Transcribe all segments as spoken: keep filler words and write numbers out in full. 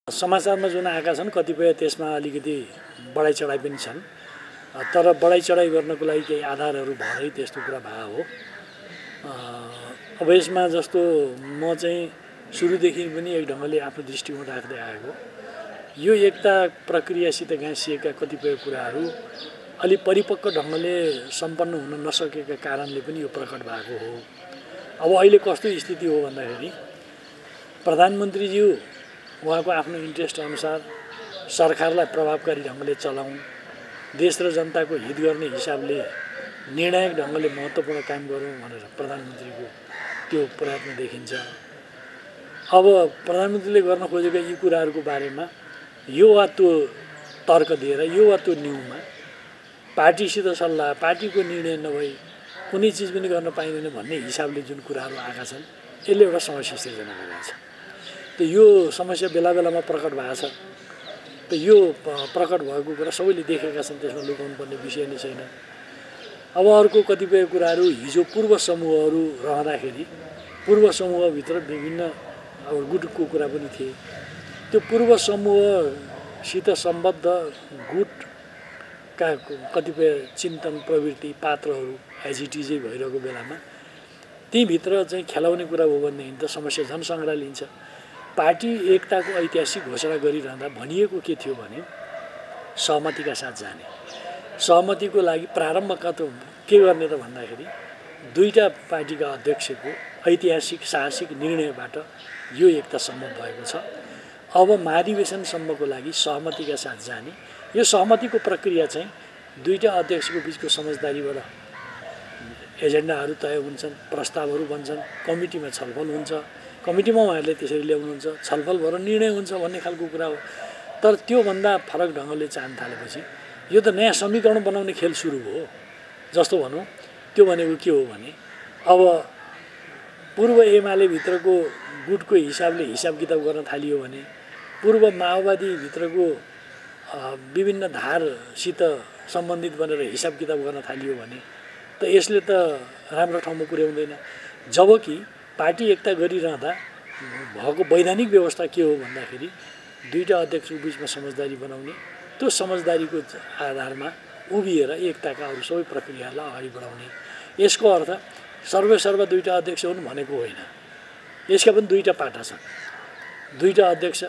समाचारमा जुन आएका छन् कतिपय त्यसमा अलिकति बढाइ चढाइ पनि छन्, तर बढाइ चढाइ गर्नको लागि केही आधारहरू भएरै त्यस्तो कुरा भएको हो। अब यसमा जस्तो म चाहिँ सुरुदेखि पनि एक ढङ्गले आफ्नो दृष्टिकोण राख्दै आएको, यो एकता प्रक्रियासित गाँसिएका कतिपय कुराहरू अलि परिपक्व ढङ्गले सम्पन्न हुन नसकेका कारणले पनि यो प्रकट भएको हो। अब अहिले कस्तो स्थिति हो भन्दाखेरि प्रधानमन्त्रीज्यू उहाँको आफ्नो इन्ट्रेस्ट अनुसार सरकारलाई प्रभावकारी ढङ्गले चलाउँ, देश र जनताको हित गर्ने हिसाबले निर्णायक ढङ्गले महत्त्वपूर्ण काम गरौँ भनेर प्रधानमन्त्रीको त्यो प्रयत्न देखिन्छ। अब प्रधानमन्त्रीले गर्न खोजेका यी कुराहरूको बारेमा यो वा त्यो तर्क दिएर यो वा त्यो न्युमा पार्टीसित सल्लाह, पार्टीको निर्णय नभई कुनै चिज पनि गर्न पाइँदैन भन्ने हिसाबले जुन कुराहरू आएका छन् यसले एउटा समस्या सिर्जना गरेको छ। त यो समस्या बेला बेलामा प्रकट भएको छ। त यो प्रकट भएको कुरा सबैले देखेका छन्, त्यसमा लुकाउनु पर्ने विषय नै छैन। अब अर्को कतिपय कुराहरू हिजो पूर्व समूहहरू रहँदाखेरि पूर्व समूहभित्र विभिन्न अब गुटको कुरा पनि थिए। त्यो पूर्व समूहसित सम्बद्ध गुटका कतिपय चिन्तन प्रवृत्ति पात्रहरू एजिटिजै भइरहेको बेलामा तीभित्र चाहिँ खेलाउने कुरा हो भनेदेखि त समस्या झन् सङ्ग्रालिन्छ। पार्टी एकताको ऐतिहासिक घोषणा गरिरहँदा भनिएको के थियो भने सहमतिका साथ जाने। सहमतिको लागि प्रारम्भका त के गर्ने त भन्दाखेरि दुईटा पार्टीका अध्यक्षको ऐतिहासिक साहसिक निर्णयबाट यो एकता सम्भव भएको छ। अब महाधिवेशनसम्मको लागि सहमतिका साथ जाने। यो सहमतिको प्रक्रिया चाहिँ दुईटा अध्यक्षको बिचको समझदारीबाट एजेन्डाहरू तय हुन्छन्, प्रस्तावहरू बन्छन्, कमिटीमा छलफल हुन्छ, कमिटीमा उहाँहरूले त्यसरी ल्याउनुहुन्छ, छलफल भएर निर्णय हुन्छ भन्ने खालको कुरा हो। तर त्योभन्दा फरक ढङ्गले चाहन थालेपछि यो त नयाँ समीकरण बनाउने खेल सुरु भयो। जस्तो भनौँ त्यो भनेको के हो भने अब पूर्व एमाले भित्रको गुटको हिसाबले हिसाब किताब गर्न थालियो भने, पूर्व माओवादीभित्रको विभिन्न धारसित सम्बन्धित बनेर हिसाब किताब गर्न थालियो भने त यसले त राम्रो ठाउँमा पुर्याउँदैन। जबकि पार्टी एकता गरिरहँदा भएको वैधानिक व्यवस्था के हो भन्दाखेरि दुईटा अध्यक्षको बिचमा समझदारी बनाउने, त्यो समझदारीको आधारमा उभिएर एकताका अरू सबै प्रक्रियालाई अगाडि बढाउने। यसको अर्थ सर्वसर्व दुईटा अध्यक्ष हुन् भनेको होइन। यसका पनि दुईटा पाटा छन्। दुईटा अध्यक्ष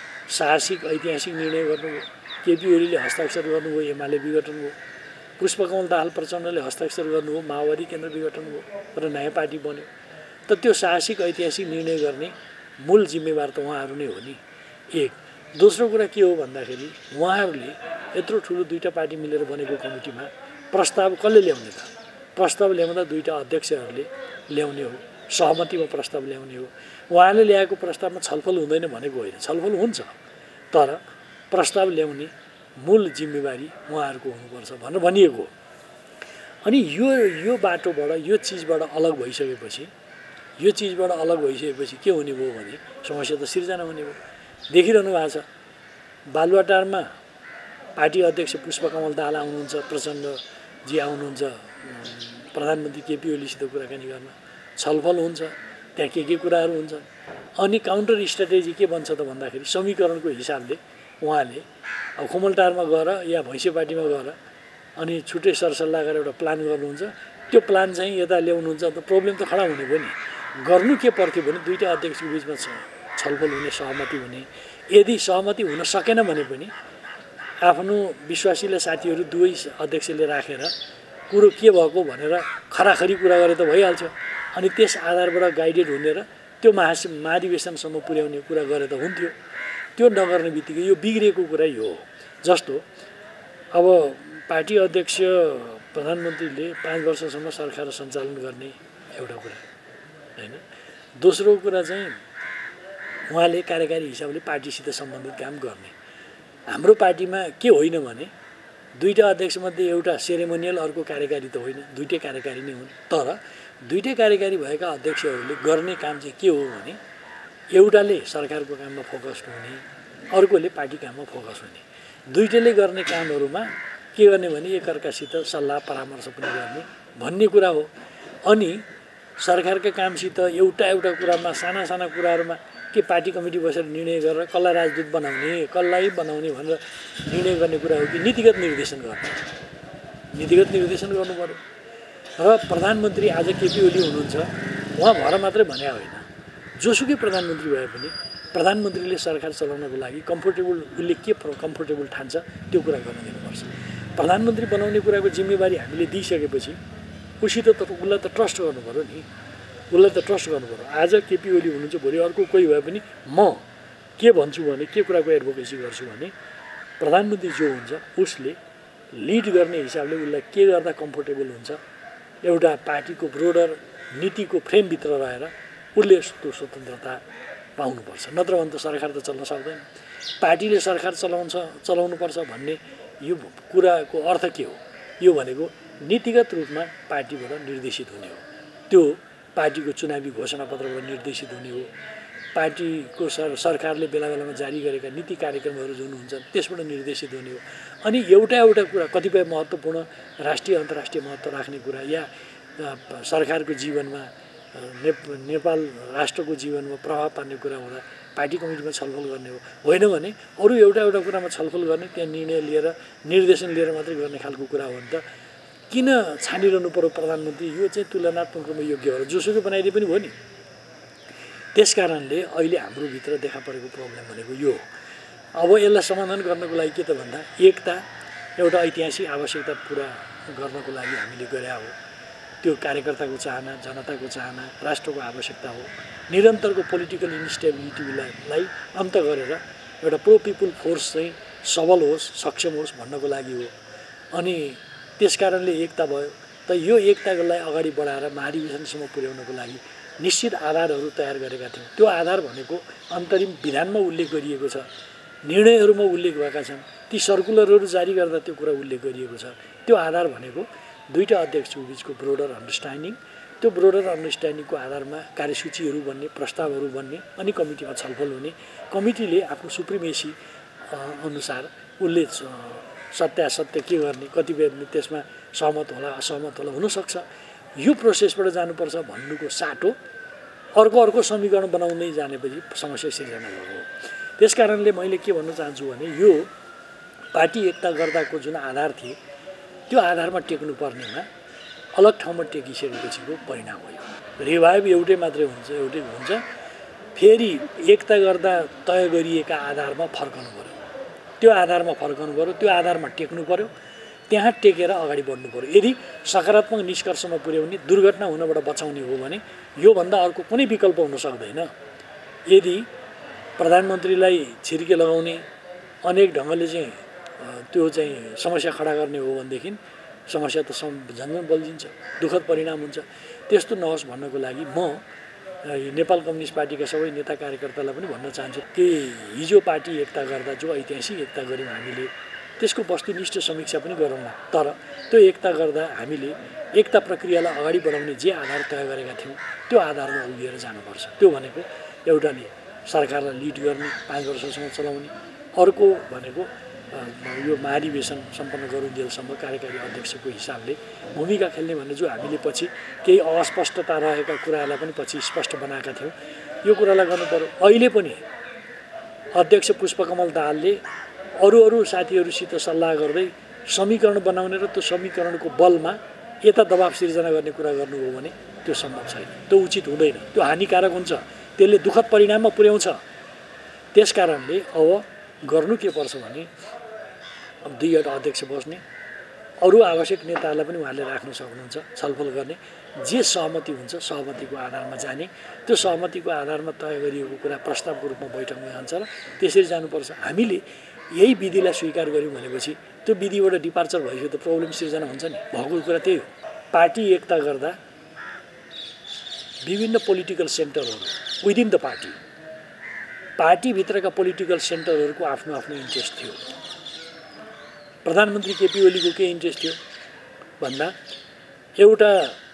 साहसिक ऐतिहासिक निर्णय गर्नुभयो। केपी ओलीले हस्ताक्षर गर्नुभयो, एमाले विघटन भयो। पुष्पकमल दाहाल प्रचण्डले हस्ताक्षर गर्नुभयो, माओवादी केन्द्र विघटन भयो र नयाँ पार्टी बन्यो। त त्यो साहसिक ऐतिहासिक निर्णय गर्ने मूल जिम्मेवार त उहाँहरू नै हो नि। एक दोस्रो कुरा के हो भन्दाखेरि उहाँहरूले यत्रो ठुलो दुईटा पार्टी मिलेर बनेको कमिटीमा प्रस्ताव कसले ल्याउने त? प्रस्ताव ल्याउँदा दुईटा अध्यक्षहरूले ल्याउने हो, सहमतिमा प्रस्ताव ल्याउने हो। उहाँले ल्याएको प्रस्तावमा छलफल हुँदैन भनेको होइन, छलफल हुन्छ, तर प्रस्ताव ल्याउने मूल जिम्मेवारी उहाँहरूको हुनुपर्छ भनेर भनिएको हो। अनि यो यो बाटोबाट यो चिजबाट अलग भइसकेपछि यो चिजबाट अलग भइसकेपछि के हुने भयो भने समस्या त सिर्जना हुने भयो। देखिरहनु भएको छ बालुवाटारमा पार्टी अध्यक्ष पुष्पकमल दाहाल आउनुहुन्छ, प्रचण्डजी आउनुहुन्छ प्रधानमन्त्री केपी ओलीसित कुराकानी गर्न, छलफल हुन्छ, त्यहाँ के के कुराहरू हुन्छन्। अनि काउन्टर स्ट्राटेजी के बन्छ त भन्दाखेरि समीकरणको हिसाबले उहाँले अब खुमलटारमा गएर या भैँसेपाटीमा गएर अनि छुट्टै सरसल्लाह गरेर एउटा प्लान गर्नुहुन्छ। त्यो प्लान चाहिँ यता ल्याउनुहुन्छ, त प्रब्लम त खडा हुने भयो नि। गर्नु के पर्थ्यो भने दुईटा अध्यक्षको बिचमा छलफल हुने, सहमति हुने। यदि सहमति हुन सकेन भने पनि आफ्नो विश्वासिला साथीहरू दुवै अध्यक्षले राखेर कुरो के भएको भनेर खराखरी कुरा गरे त भइहाल्छ। अनि त्यस आधारबाट गाइडेड हुने र त्यो महा महाधिवेशनसम्म पुर्याउने कुरा गरे त हुन्थ्यो। त्यो नगर्ने बित्तिकै यो बिग्रिएको कुरा यो हो। जस्तो अब पार्टी अध्यक्ष प्रधानमन्त्रीले पाँच वर्षसम्म सरकार सञ्चालन गर्ने एउटा कुरा होइन। दोस्रो कुरा चाहिँ उहाँले कार्यकारी हिसाबले पार्टीसित सम्बन्धित काम गर्ने। हाम्रो पार्टीमा के होइन भने दुईटा अध्यक्षमध्ये एउटा सेरेमोनियल, अर्को कार्यकारी त होइन, दुईटै कार्यकारी नै हुन्। तर दुईटै कार्यकारी भएका अध्यक्षहरूले गर्ने काम चाहिँ के हो भने एउटाले सरकारको काममा फोकस्ड हुने, अर्कोले पार्टी काममा फोकस हुने। दुईटैले गर्ने कामहरूमा के गर्ने भने एकअर्कासित सल्लाह परामर्श पनि गर्ने भन्ने कुरा हो। अनि सरकारका कामसित एउटा एउटा कुरामा साना साना कुराहरूमा के पार्टी कमिटी बसेर निर्णय गरेर कसलाई राजदूत बनाउने कसलाई बनाउने भनेर निर्णय गर्ने कुरा हो कि नीतिगत निर्देशन गर्ने नीतिगत निर्देशन गर्नु पर्यो र प्रधानमन्त्री आज केपी ओली हुनुहुन्छ उहाँ भएर मात्रै भने होइन जोसुकै प्रधानमन्त्री भए पनि प्रधानमन्त्रीले सरकार चलाउनको लागि कम्फोर्टेबल उसले के कम्फोर्टेबल ठान्छ त्यो कुरा गर्न दिनुपर्छ प्रधानमन्त्री बनाउने कुराको जिम्मेवारी हामीले दिइसकेपछि उसित त उसलाई त ट्रस्ट गर्नु पर्यो नि उसलाई त ट्रस्ट गर्नु पर्यो आज केपी ओली हुनुहुन्छ भोलि अर्को कोही भए पनि म के भन्छु भने के कुराको एडभोकेसी गर्छु भने प्रधानमन्त्री जो हुन्छ उसले लिड गर्ने हिसाबले उसलाई के गर्दा कम्फोर्टेबल हुन्छ एउटा पार्टीको ब्रोडर नीतिको फ्रेमभित्र रहेर उसले त्यो स्वतन्त्रता पाउनुपर्छ नत्र भने त सरकार त चल्न सक्दैन पार्टीले सरकार चलाउँछ चलाउनुपर्छ भन्ने यो कुराको अर्थ के हो यो भनेको नीतिगत रूपमा पार्टीबाट निर्देशित हुने हो त्यो पार्टीको चुनावी घोषणापत्रबाट निर्देशित हुने हो पार्टीको सर सरकारले बेला बेलामा जारी गरेका नीति कार्यक्रमहरू जुन हुन्छ त्यसबाट निर्देशित हुने हो अनि एउटा एउटा कुरा कतिपय महत्त्वपूर्ण राष्ट्रिय अन्तर्राष्ट्रिय महत्त्व राख्ने कुरा या सरकारको जीवनमा ने नेपाल राष्ट्रको जीवनमा प्रभाव पार्ने कुरा हुँदा पार्टी कमिटीमा छलफल गर्ने हो होइन भने अरू एउटा एउटा कुरामा छलफल गर्ने त्यहाँ निर्णय लिएर निर्देशन लिएर मात्रै गर्ने खालको कुरा हो नि त किन छानिरहनु पर्यो प्रधानमन्त्री यो चाहिँ तुलनात्मक रूपमा योग्य हो जोसुकै बनाइदिए पनि भयो नि त्यस कारणले अहिले हाम्रो भित्र देखा परेको प्रब्लम भनेको यो हो अब यसलाई समाधान गर्नको लागि के त भन्दा एकता एउटा ऐतिहासिक आवश्यकता पुरा गर्नको लागि हामीले गरे हो त्यो कार्यकर्ताको चाहना जनताको चाहना राष्ट्रको आवश्यकता हो निरन्तरको पोलिटिकल इन्स्टेबिलिटीलाई अन्त गरेर एउटा प्रो पिपुल फोर्स चाहिँ सबल होस् सक्षम होस् भन्नको लागि हो अनि त्यसकारणले एकता भयो त यो एकतालाई अगाडि बढाएर महाधिवेशनसम्म पुर्याउनको लागि निश्चित आधारहरू तयार गरेका थियौँ त्यो आधार भनेको अन्तरिम विधानमा उल्लेख गरिएको छ निर्णयहरूमा उल्लेख भएका छन् ती सर्कुलरहरू जारी गर्दा त्यो कुरा उल्लेख गरिएको छ त्यो आधार भनेको दुईटा अध्यक्षको बिचको ब्रोडर अन्डरस्ट्यान्डिङ त्यो ब्रोडर अन्डरस्ट्यान्डिङको आधारमा कार्यसूचीहरू बन्ने प्रस्तावहरू बन्ने अनि कमिटीमा छलफल हुने कमिटीले आफ्नो सुप्रिमेसी अनुसार उसले सत्यासत्य के गर्ने कतिपय त्यसमा सहमत होला असहमत होला हुनसक्छ यो प्रोसेसबाट जानुपर्छ भन्नुको साटो अर्को अर्को समीकरण बनाउँदै जानेपछि समस्या सिर्जना भएको हो त्यस कारणले मैले के भन्न चाहन्छु भने यो पार्टी एकता गर्दाको जुन आधार थिए त्यो आधारमा टेक्नु पर्नेमा अलग ठाउँमा टेकिसकेपछिको परिणाम हो रिभाइभ एउटै मात्रै हुन्छ एउटै हुन्छ फेरि एकता गर्दा तय गरिएका आधारमा फर्कनु पर्यो त्यो आधारमा फर्कनु पर्यो त्यो आधारमा टेक्नु पर्यो त्यहाँ टेकेर अगाडि बढ्नु पर्यो यदि सकारात्मक निष्कर्षमा पुर्याउने दुर्घटना हुनबाट बचाउने हो भने योभन्दा अर्को कुनै विकल्प हुन सक्दैन यदि प्रधानमन्त्रीलाई छिर्के लगाउने अनेक ढङ्गले चाहिँ त्यो चाहिँ समस्या खडा गर्ने हो भनेदेखि समस्या त झन् झन् बल्झिन्छ दुःखद परिणाम हुन्छ त्यस्तो नहोस् भन्नको लागि म नेपाल कम्युनिस्ट पार्टीका सबै नेता कार्यकर्तालाई पनि भन्न चाहन्छु कि हिजो पार्टी एकता गर्दा जो ऐतिहासिक एकता गऱ्यौँ हामीले त्यसको वस्तुनिष्ठ समीक्षा पनि गरौँला तर त्यो एकता गर्दा हामीले एकता प्रक्रियालाई अगाडि बढाउने जे आधार तय गरेका थियौँ त्यो आधारमा उभिएर जानुपर्छ त्यो भनेको एउटाले सरकारलाई लिड गर्ने पाँच वर्षसम्म चलाउने अर्को भनेको यो महाधिवेशन सम्पन्न गरुन्जेलसम्म कार्यकारी अध्यक्षको हिसाबले भूमिका खेल्ने भन्ने जो हामीले पछि केही अस्पष्टता रहेका कुराहरूलाई पनि पछि स्पष्ट बनाएका थियौँ यो कुरालाई गर्नु पर्यो अहिले पनि अध्यक्ष पुष्पकमल दाहालले अरू अरू साथीहरूसित सल्लाह गर्दै समीकरण बनाउने र त्यो समीकरणको बलमा यता दबाब सिर्जना गर्ने कुरा गर्नुभयो भने त्यो सम्भव छैन त्यो उचित हुँदैन त्यो हानिकारक हुन्छ त्यसले दुःखद परिणाममा पुर्याउँछ त्यस कारणले अब गर्नु के पर्छ भने अब दुईवटा अध्यक्ष बस्ने अरू आवश्यक नेताहरूलाई पनि उहाँले राख्न सक्नुहुन्छ छलफल गर्ने जे सहमति हुन्छ सहमतिको आधारमा जाने त्यो सहमतिको आधारमा तय गरिएको कुरा प्रस्तावको रूपमा बैठकमा जान्छ र त्यसरी जानुपर्छ हामीले यही विधिलाई स्वीकार गर्यौँ भनेपछि त्यो विधिबाट डिपार्चर भइसक्यो त प्रब्लम सिर्जना हुन्छ नि भएको कुरा त्यही हो पार्टी एकता गर्दा विभिन्न पोलिटिकल सेन्टरहरू विदिन द पार्टी पार्टीभित्रका पोलिटिकल सेन्टरहरूको आफ्नो आफ्नो इन्ट्रेस्ट थियो प्रधानमन्त्री केपी ओलीको के इन्ट्रेस्ट थियो भन्दा एउटा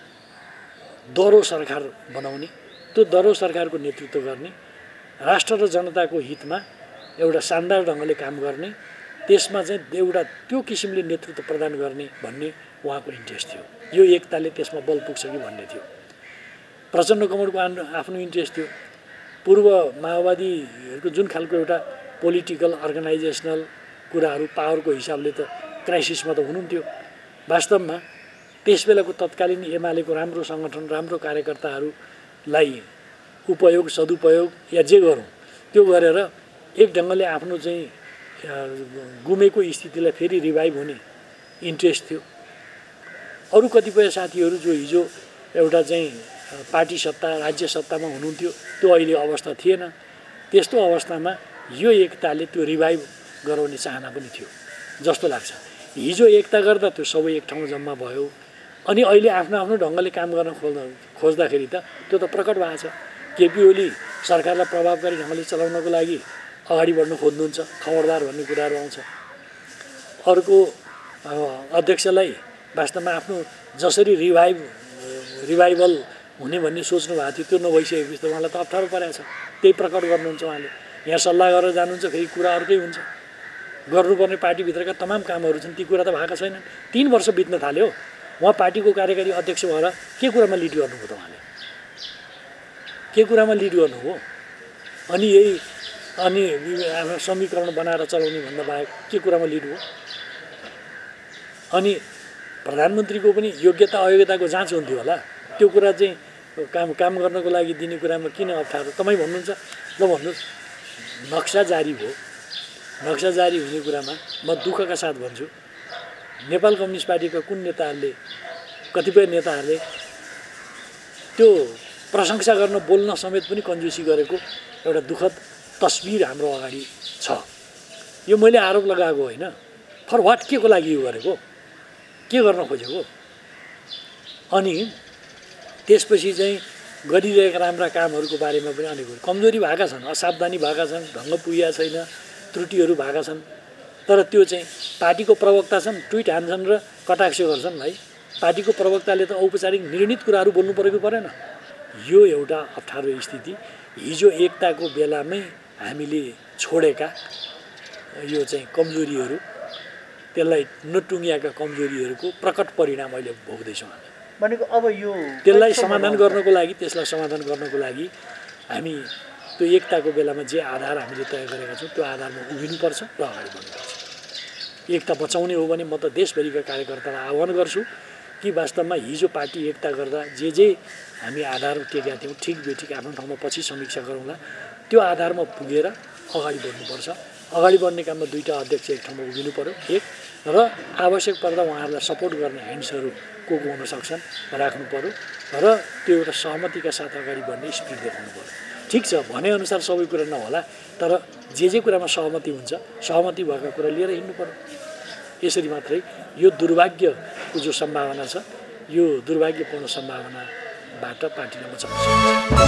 दह्रो सरकार बनाउने त्यो दह्रो सरकारको नेतृत्व गर्ने राष्ट्र र जनताको हितमा एउटा शानदार ढङ्गले काम गर्ने त्यसमा चाहिँ एउटा त्यो किसिमले नेतृत्व प्रदान गर्ने भन्ने उहाँको इन्ट्रेस्ट थियो यो एकताले त्यसमा बल पुग्छ कि भन्ने थियो प्रचण्ड कमलको आफ्नो इन्ट्रेस्ट थियो पूर्व माओवादीहरूको जुन खालको एउटा पोलिटिकल अर्गनाइजेसनल कुराहरू पावरको हिसाबले त क्राइसिसमा त हुनुहुन्थ्यो। वास्तवमा त्यसबेलाको तत्कालीन एमालेको राम्रो सङ्गठन राम्रो कार्यकर्ताहरूलाई उपयोग सदुपयोग या जे गरौँ त्यो गरेर एक ढङ्गले आफ्नो चाहिँ गुमेको स्थितिलाई फेरि रिभाइभ हुने इन्ट्रेस्ट थियो। अरू कतिपय साथीहरू जो हिजो एउटा चाहिँ पार्टी सत्ता राज्य सत्तामा हुनुहुन्थ्यो त्यो अहिले अवस्था थिएन। त्यस्तो अवस्थामा यो एकताले त्यो रिभाइभ गराउने चाहना पनि थियो जस्तो लाग्छ। हिजो एकता गर्दा त्यो सबै एक ठाउँ जम्मा भयो अनि अहिले आफ्नो आफ्नो ढङ्गले काम गर्न खोज्दा खोज्दाखेरि त त्यो त प्रकट भएको छ। केपी ओली सरकारलाई प्रभावकारी ढङ्गले चलाउनको लागि अगाडि बढ्न खोज्नुहुन्छ, खबरदार भन्ने कुराहरू आउँछ। अर्को अध्यक्षलाई वास्तवमा आफ्नो जसरी रिभाइभ रिभाइभल हुने भन्ने सोच्नु भएको थियो त्यो नभइसकेपछि त उहाँलाई त अप्ठ्यारो परेको छ। त्यही प्रकट गर्नुहुन्छ उहाँले। यहाँ सल्लाह गरेर जानुहुन्छ फेरि कुरा अर्कै हुन्छ। गर्नुपर्ने पार्टीभित्रका तमाम कामहरू छन् ती कुरा त भएका छैनन्। तीन वर्ष बित्न थाल्यो उहाँ पार्टीको कार्यकारी अध्यक्ष भएर के कुरामा लिड गर्नुभयो त उहाँले? के कुरामा लिड गर्नुभयो? अनि यही अनि आफ्नो समीकरण बनाएर चलाउने भन्दा बाहेक के कुरामा लिड हो? अनि प्रधानमन्त्रीको पनि योग्यता अयोग्यताको जाँच हुन्थ्यो होला। त्यो कुरा चाहिँ काम काम गर्नको लागि दिने कुरामा किन अप्ठ्यारो? तपाईँ भन्नुहुन्छ ल भन्नुहोस् नक्सा जारी भयो। नक्सा जारी हुने कुरामा म दुःखका साथ भन्छु नेपाल कम्युनिस्ट पार्टीका कुन नेताहरूले कतिपय नेताहरूले त्यो प्रशंसा गर्न बोल्न समेत पनि कन्जुसी गरेको एउटा दुःखद तस्बिर हाम्रो अगाडि छ। यो मैले आरोप लगाएको होइन। फर वाट के को लागि यो गरेको? के गर्न खोजेको? अनि त्यसपछि चाहिँ गरिरहेका राम्रा कामहरूको बारेमा पनि अनेक कमजोरी भएका छन्, असावधानी भएका छन्, ढङ्ग पुगेका छैन, त्रुटिहरू भएका छन्। तर त्यो चाहिँ पार्टीको प्रवक्ता छन्, ट्विट हान्छन् र कटाक्ष गर्छन्। भाइ पार्टीको प्रवक्ताले त औपचारिक निर्णित कुराहरू बोल्नु परेको परेन? यो एउटा अप्ठ्यारो स्थिति हिजो एकताको बेलामै हामीले छोडेका यो चाहिँ कमजोरीहरू त्यसलाई नटुङ्गिएका कमजोरीहरूको प्रकट परिणाम अहिले भोग्दैछौँ हामी। भनेको अब यो त्यसलाई समाधान गर्नको लागि त्यसलाई समाधान गर्नको लागि हामी त्यो एकताको बेलामा जे आधार हामीले तय गरेका छौँ त्यो आधारमा उभिनुपर्छ र अगाडि बढ्नुपर्छ। एकता बचाउने हो भने म त देशभरिका कार्यकर्तालाई आह्वान गर्छु कि वास्तवमा हिजो पार्टी एकता गर्दा जे जे हामी आधार टेकेका थियौँ ठिक बेठिक आफ्नो ठाउँमा पछि समीक्षा गरौँला। त्यो आधारमा पुगेर अगाडि बढ्नुपर्छ। अगाडि बढ्ने काममा दुईवटा अध्यक्ष एक ठाउँमा उभिनु पऱ्यो एक र आवश्यक पर्दा उहाँहरूलाई सपोर्ट गर्ने ह्यान्ड्सहरू को को हुन सक्छन् राख्नु पऱ्यो र त्यो एउटा सहमतिका साथ अगाडि बढ्ने स्पिड देखाउनु पऱ्यो। ठिक छ भनेअनुसार सबै कुरा नहोला तर जे जे कुरामा सहमति हुन्छ सहमति भएका कुरा लिएर हिँड्नु पऱ्यो। यसरी मात्रै यो दुर्भाग्यको जो सम्भावना छ यो दुर्भाग्यपूर्ण सम्भावनाबाट पार्टीलाई बचाउन सक्छ।